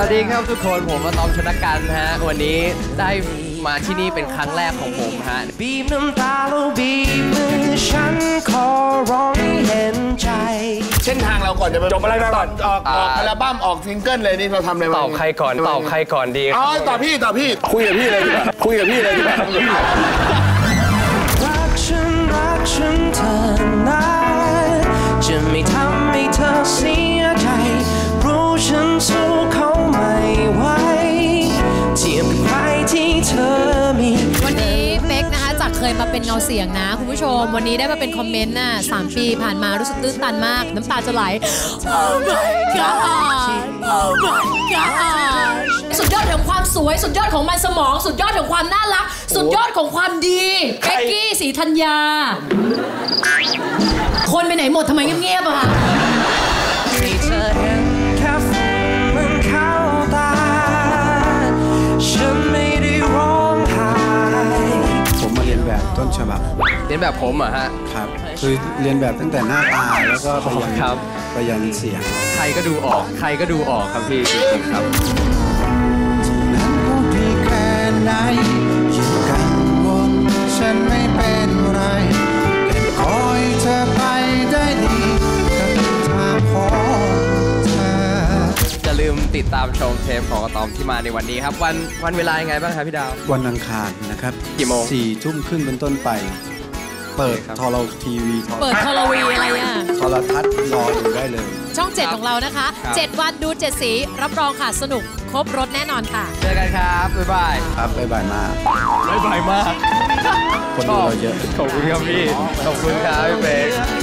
วัสดีครับทุกคนผมอะตอมชนกันฮะวันนี้ได้มาที่นี่เป็นครั้งแรกของผมฮะบีบน้ำตาแล้วบีบมือฉันขอร้องให้เห็นใจเส้นทางเราก่อนจะจบอะไรก่อนออกอัลบั้มออกซิงเกิลเลยนี่เราทำอะไรมาตอบใครก่อนดีอ๋อตอบพี่คุยกับพี่เลยดีกว่ารักฉันเธอนะจะไม่ทำให้เธอเสียใจรู้ฉันสู้เขาไม่ไหวเทียบกับใครที่เธอมีวันนี้เป๊กนะคะจากเคยมาเป็นเงาเสียงนะคุณผู้ชมวันนี้ได้มาเป็นคอมเมนต์น่ะ3 ปีผ่านมารู้สึกตื้นตันมากน้ำตาจะไหล Oh my god Oh my god สุดยอดของความสวยสุดยอดของมันสมองสุดยอดของความน่ารักสุดยอดของความดีเป๊กกี้ศรีธัญญาคนไปไหนหมดทำไมเงียบๆอะคะที่เธอเห็นแค่ฝุ่นมันเข้าตาฉันไม่ได้ร้องไห้ผมมาเรียนแบบต้นฉบับเรียนแบบผมเหรอฮะครับคือเรียนแบบตั้งแต่หน้าตาแล้วก็ไปยันเสียงใครก็ดูออกครับพี่จริงๆครับนั้นก็ดีแค่ไหนยิ่งกังวลฉันไม่เป็นไรแค่คอยเธอไปได้ดีกับทางของเธออย่าลืมติดตามชมเทปของอะตอมที่มาในวันนี้ครับวันเวลายังไงบ้างครับพี่ดาววันอังคารนะครับกี่โมง 4 ทุ่มครึ่งเป็นต้นไปเปิดทรทีวีเปิดทรวีอะไรอ่ะโทรทัศน์รออยู่ได้เลยช่อง7ของเรานะคะ7 วันดู7 สีรับรองค่ะสนุกครบรถแน่นอนค่ะเจอกันครับบ๊ายบายครับบ๊ายบายมากคนดูเราเยอะขอบคุณครับพี่ขอบคุณครับพี่เป๊ก